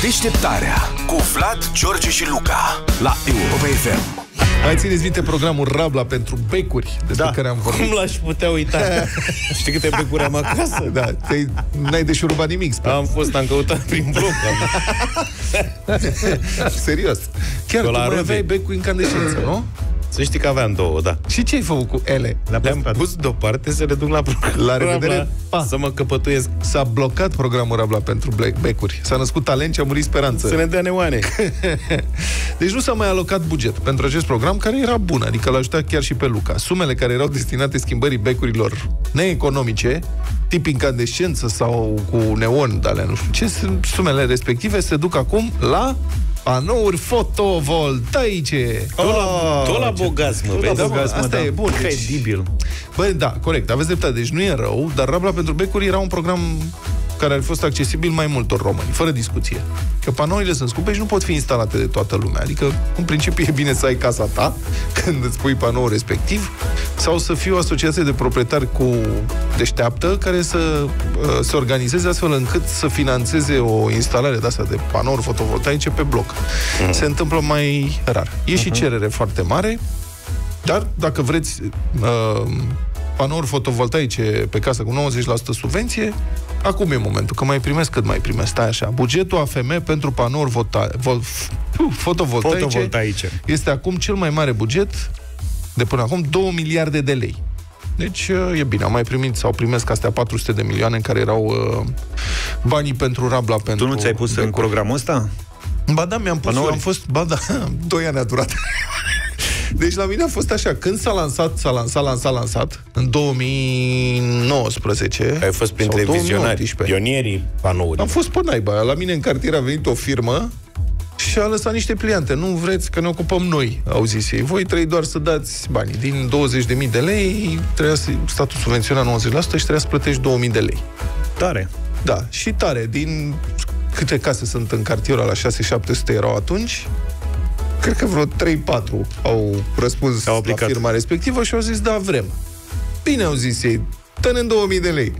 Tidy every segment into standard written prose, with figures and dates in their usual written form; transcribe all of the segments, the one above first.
Deșteptarea cu Vlad, George și Luca la Europa FM. Mai țineți minte programul Rabla pentru becuri despre care am vorbit? Cum l-aș putea uita? Știi câte becuri am acasă? Da, n-ai deșurubat nimic, sper. Am căutat prin bloc. Serios. Chiar tu mai aveai becuri incandescență, nu? Să știi că aveam două, da. Și ce ai făcut cu ele? Le-am pus deoparte să le duc la revedere, să mă căpătuiesc. S-a blocat programul Rabla pentru becuri. S-a născut talent și a murit speranță. Să ne dea neoane. Deci nu s-a mai alocat buget pentru acest program, care era bun, adică l-a ajutat chiar și pe Luca. Sumele care erau destinate schimbării becurilor neeconomice, tip incandescență sau cu neon, de-alea, nu știu ce, sumele respective se duc acum la panouri fotovoltaice. Tot la bogați, mă, vezi? Asta e bun. Incredibil. Băi, da, corect, aveți dreptate. Deci nu e rău, dar Rabla pentru becuri era un program care ar fi fost accesibil mai multor români, fără discuție. Că panourile sunt scumpe și nu pot fi instalate de toată lumea. Adică, în principiu, e bine să ai casa ta când îți pui panoul respectiv, sau să fii o asociație de proprietari cu deșteaptă care să se organizeze astfel încât să finanțeze o instalare de asta de panouri fotovoltaice pe bloc. Se întâmplă mai rar. E și cerere foarte mare, dar dacă vreți panouri fotovoltaice pe casă cu 90% subvenție, acum e momentul, că mai primesc cât mai primesc. Stai așa. Bugetul AFM pentru panouri fotovoltaice este acum cel mai mare buget de până acum, 2 miliarde de lei. Deci e bine, am mai primit sau primesc astea 400 de milioane care erau banii pentru Rabla pentru... Tu nu ți-ai pus în programul ăsta? Ba da, mi-am pus, am fost, 2 ani a durat. Deci la mine a fost așa, când s-a lansat în 2019. Ai fost printre vizionari, pionierii panouri. Am fost pe naiba. La mine în cartier a venit o firmă și a lăsat niște pliante. Nu vreți că ne ocupăm noi, au zis ei. Voi trebuie doar să dați banii. Din 20.000 de lei, statul subvenționa 90% și trebuia să plătești 2.000 de lei. Tare. Da, și tare. Din câte case sunt în cartierul ăla, 600-700 erau atunci, cred că vreo 3-4 au răspuns la firma respectivă și au zis, da, vrem. Bine, au zis ei, dă-ne 2000 de lei.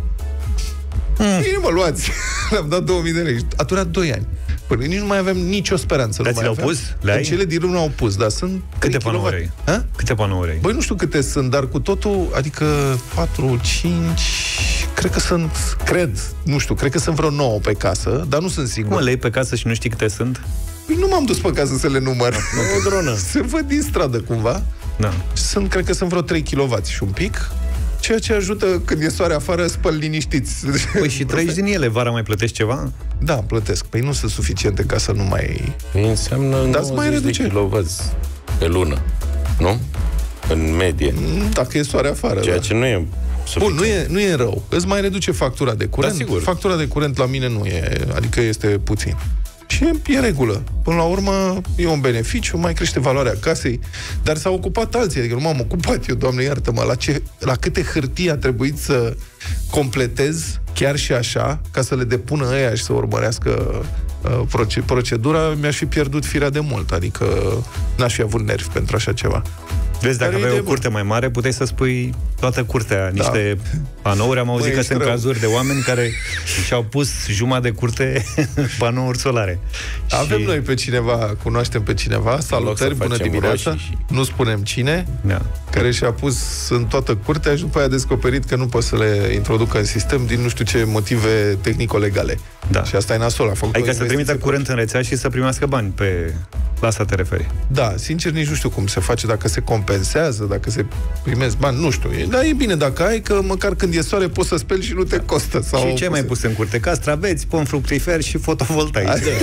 Bine, mă, luați. Le-am dat 2000 de lei. A durat 2 ani. Până nici nu mai avem nicio speranță. Dar ți le-au pus? În cele din urmă au pus, dar sunt... Câte panouri ai? Câte panouri ai? Băi, nu știu câte sunt, dar cu totul, adică 4, 5... Cred că sunt, cred că sunt vreo 9 pe casă, dar nu sunt sigur. Cum le iei pe casă și nu știi câte sunt? Păi nu m-am dus pe casă să le număr. O dronă. Se văd din stradă cumva. Da. Cred că sunt vreo 3 kW și un pic, ceea ce ajută când e soare afară, spăl liniștiți. Păi și trăiești din ele, vara mai plătești ceva? Da, plătesc. Păi nu sunt suficiente ca să nu mai... Păi înseamnă 90 de kW pe lună, nu? În medie. Dacă e soare afară. Ceea ce nu e suficient. Bun, nu e rău. Îți mai reduce factura de curent. Da, sigur. Factura de curent la mine nu e, adică este puțin. Și e regulă. Până la urmă, e un beneficiu, mai crește valoarea casei, dar s-au ocupat alții, adică nu m-am ocupat eu, Doamne iartă-mă, la câte hârtii a trebuit să completez, chiar și așa, ca să le depună ăia și să urmărească procedura, mi-aș fi pierdut firea de mult, adică n-aș fi avut nervi pentru așa ceva. Vezi, dacă aveai o curte mai mare, puteai să spui toată curtea, niște panouri. Am auzit că sunt cazuri de oameni care și-au pus jumătate de curte panouri solare. Avem noi pe cineva, cunoaștem pe cineva, salutări, bună dimineața, nu spunem cine, care și-a pus în toată curtea și după aia a descoperit că nu poate să le introducă în sistem din nu știu ce motive tehnico-legale. Da. Și asta e nasol. Adică să trimită curent în rețea și să primească bani pe... La asta te referi. Da, sincer nici nu știu cum se face, dacă se compensează, dacă se primesc bani, nu știu. Dar e bine dacă ai, că măcar când e soare poți să speli și nu te costă. Sau și ce ai mai pus în curte? Castraveți, pom fructifer și fotovoltaice.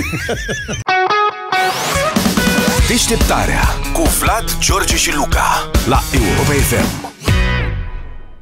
Deșteptarea cu Vlad, George și Luca la Europa FM.